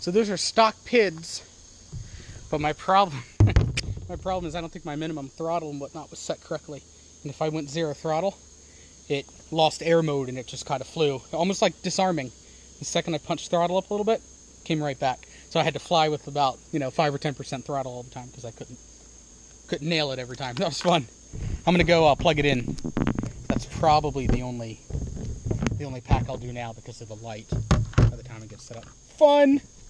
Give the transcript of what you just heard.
So those are stock PIDs, but my problem is I don't think my minimum throttle and whatnot was set correctly. And if I went 0 throttle, it lost air mode and it just kind of flew. Almost like disarming. The second I punched throttle up a little bit, came right back. So I had to fly with about, 5 or 10% throttle all the time because I couldn't nail it every time. That was fun. I'm gonna go plug it in. That's probably the only pack I'll do now because of the light by the time it gets set up. Fun!